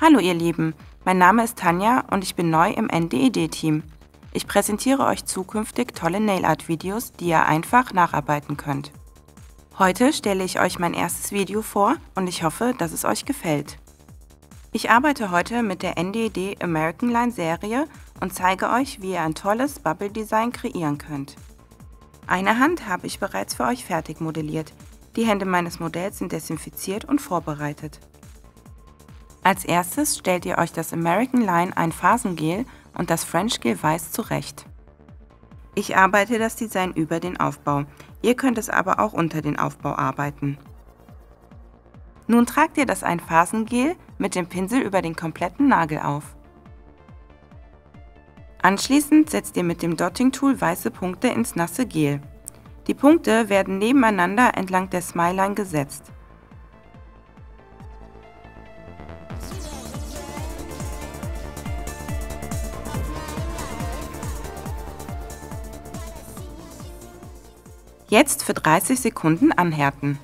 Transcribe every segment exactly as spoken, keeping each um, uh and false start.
Hallo ihr Lieben, mein Name ist Tanja und ich bin neu im N D E D-Team. Ich präsentiere euch zukünftig tolle Nail-Art-Videos, die ihr einfach nacharbeiten könnt. Heute stelle ich euch mein erstes Video vor und ich hoffe, dass es euch gefällt. Ich arbeite heute mit der N D E D American Line Serie und zeige euch, wie ihr ein tolles Bubble-Design kreieren könnt. Eine Hand habe ich bereits für euch fertig modelliert. Die Hände meines Modells sind desinfiziert und vorbereitet. Als erstes stellt ihr euch das American Line Einphasengel und das French Gel Weiß zurecht. Ich arbeite das Design über den Aufbau, ihr könnt es aber auch unter den Aufbau arbeiten. Nun tragt ihr das Einphasengel mit dem Pinsel über den kompletten Nagel auf. Anschließend setzt ihr mit dem Dotting Tool weiße Punkte ins nasse Gel. Die Punkte werden nebeneinander entlang der Smileline gesetzt. Jetzt für dreißig Sekunden anhärten.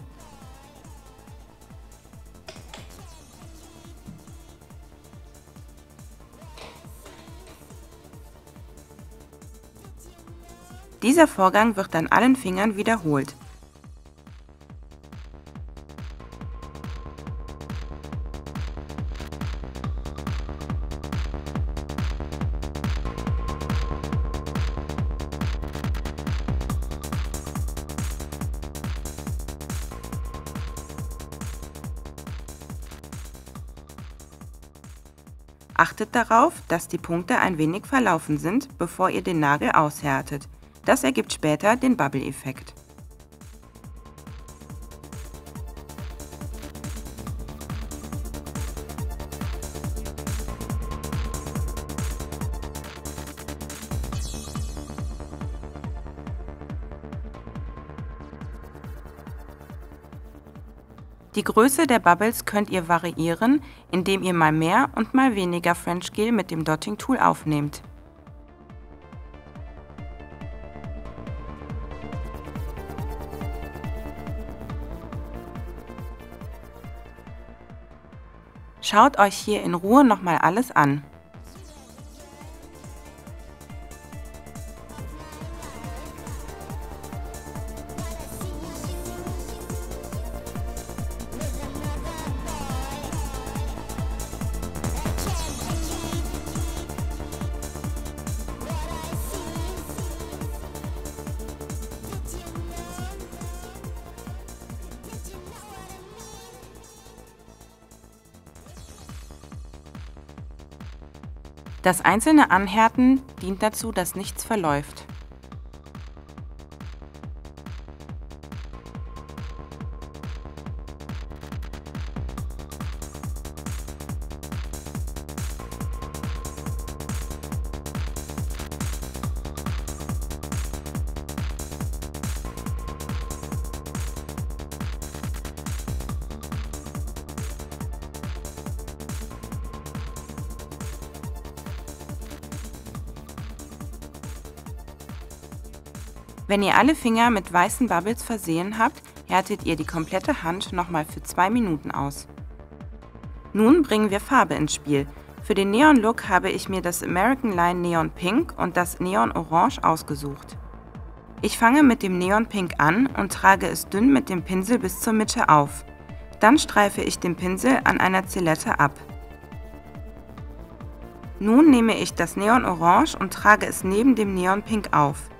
Dieser Vorgang wird an allen Fingern wiederholt. Achtet darauf, dass die Punkte ein wenig verlaufen sind, bevor ihr den Nagel aushärtet. Das ergibt später den Bubble-Effekt. Die Größe der Bubbles könnt ihr variieren, indem ihr mal mehr und mal weniger French Gel mit dem Dotting Tool aufnehmt. Schaut euch hier in Ruhe nochmal alles an. Das einzelne Anhärten dient dazu, dass nichts verläuft. Wenn ihr alle Finger mit weißen Bubbles versehen habt, härtet ihr die komplette Hand nochmal für zwei Minuten aus. Nun bringen wir Farbe ins Spiel. Für den Neon Look habe ich mir das American Line Neon Pink und das Neon Orange ausgesucht. Ich fange mit dem Neon Pink an und trage es dünn mit dem Pinsel bis zur Mitte auf. Dann streife ich den Pinsel an einer Zillette ab. Nun nehme ich das Neon Orange und trage es neben dem Neon Pink auf.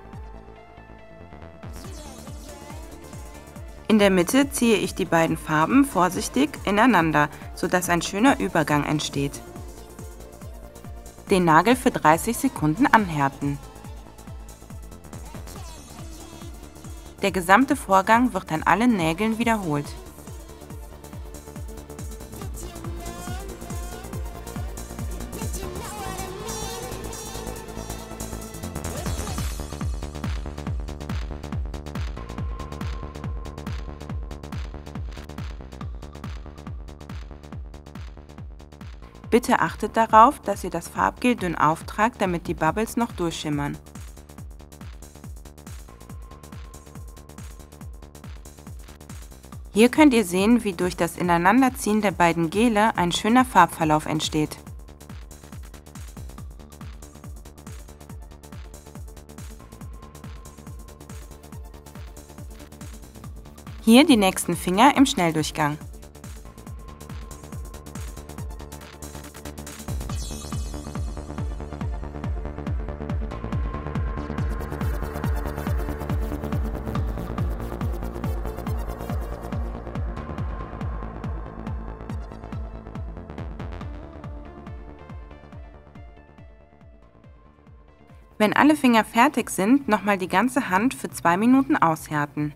In der Mitte ziehe ich die beiden Farben vorsichtig ineinander, sodass ein schöner Übergang entsteht. Den Nagel für dreißig Sekunden anhärten. Der gesamte Vorgang wird an allen Nägeln wiederholt. Bitte achtet darauf, dass ihr das Farbgel dünn auftragt, damit die Bubbles noch durchschimmern. Hier könnt ihr sehen, wie durch das Ineinanderziehen der beiden Gele ein schöner Farbverlauf entsteht. Hier die nächsten Finger im Schnelldurchgang. Wenn alle Finger fertig sind, nochmal die ganze Hand für zwei Minuten aushärten.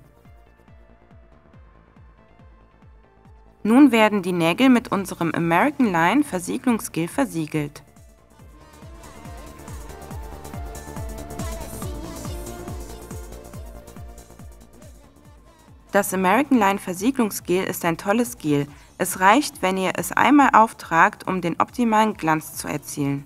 Nun werden die Nägel mit unserem American Line Versiegelungsgel versiegelt. Das American Line Versiegelungsgel ist ein tolles Gel. Es reicht, wenn ihr es einmal auftragt, um den optimalen Glanz zu erzielen.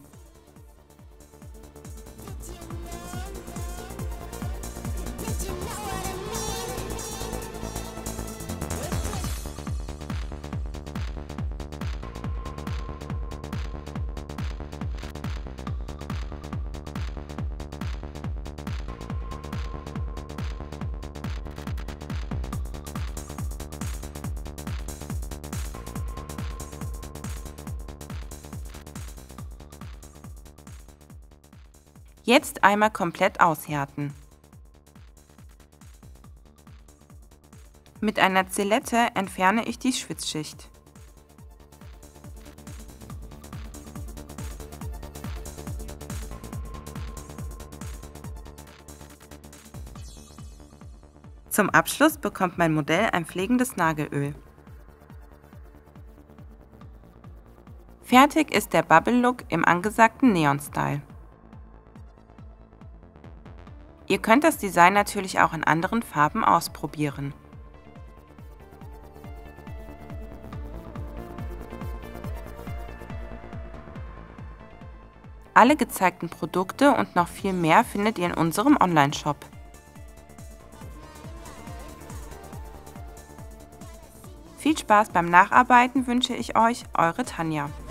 Jetzt einmal komplett aushärten. Mit einer Zillette entferne ich die Schwitzschicht. Zum Abschluss bekommt mein Modell ein pflegendes Nagelöl. Fertig ist der Bubble Look im angesagten Neon-Style. Ihr könnt das Design natürlich auch in anderen Farben ausprobieren. Alle gezeigten Produkte und noch viel mehr findet ihr in unserem Online-Shop. Viel Spaß beim Nacharbeiten wünsche ich euch, eure Tanja.